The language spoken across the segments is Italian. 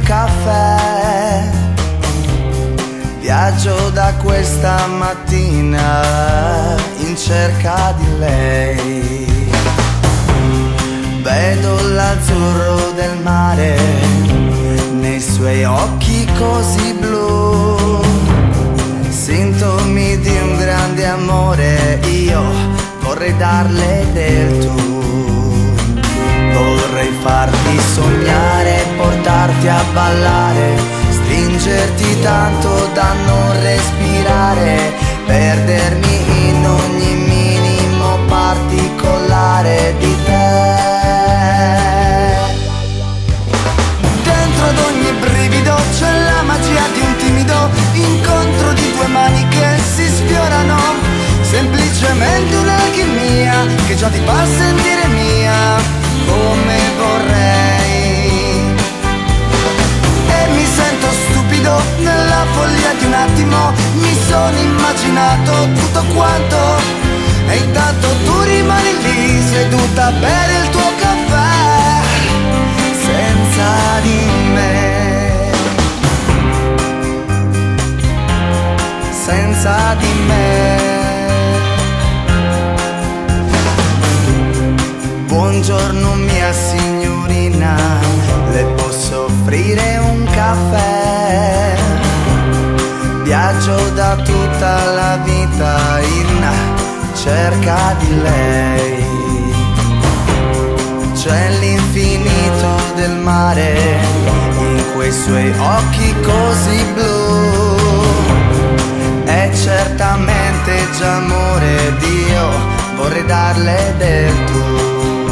un caffè. Viaggio da questa mattina in cerca di lei. Vedo l'azzurro del mare nei suoi occhi così blu, sintomi di un grande amore, io vorrei darle del tu. Vorrei farti sognare, portarti a ballare, stringerti tanto da non respirare, perdermi in ogni minimo particolare di te. Dentro ad ogni brivido c'è la magia di un timido incontro di due mani che si sfiorano, semplicemente un'alchimia che già ti fa sentire mia come vorrei. E mi sento stupido nella follia di un attimo, mi sono immaginato tutto quanto, e intanto tu rimani lì seduta a bere il tuo caffè senza di me, senza di me. Buongiorno mia signorina, le posso offrire un caffè? Viaggio da tutta la vita in cerca di lei. C'è l'infinito del mare in quei suoi occhi così blu, è certamente già amore, Dio, vorrei darle del tu.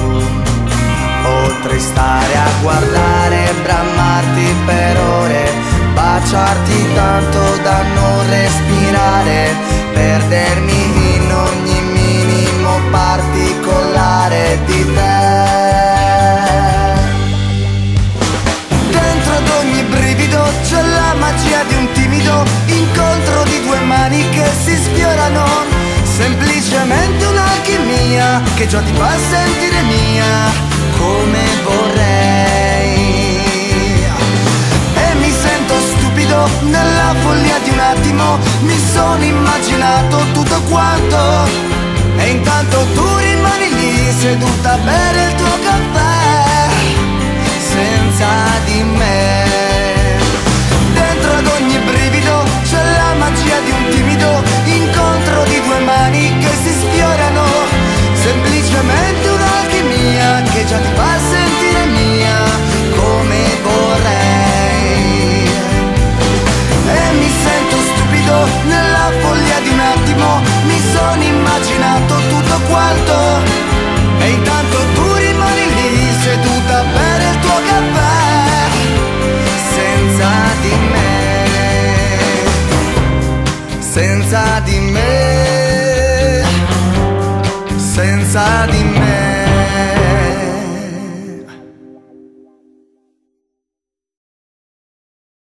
Potrei stare a guardare, bramarti per ore, baciarti tanto da non respirare, perdermi in ogni minimo particolare di te. Dentro ad ogni brivido c'è la magia di un timido incontro di due mani che si sfiorano, semplicemente un'alchimia che già ti fa sentire mia come vorrei. E mi sento stupido nella follia di un attimo, mi sono immaginato tutto quanto, e intanto tu rimani lì seduta a bere il tuo caffè senza di me. Dentro ad ogni brivido c'è la magia di un timido incontro di due mani che si sfiorano, semplicemente un'alchimia che già ti fa sentire mia come vorrei. E mi sento stupido nella follia di un attimo, mi sono immaginato tutto quanto, e intanto tu rimani lì seduta a bere il tuo caffè senza di me, senza di me, senza di me.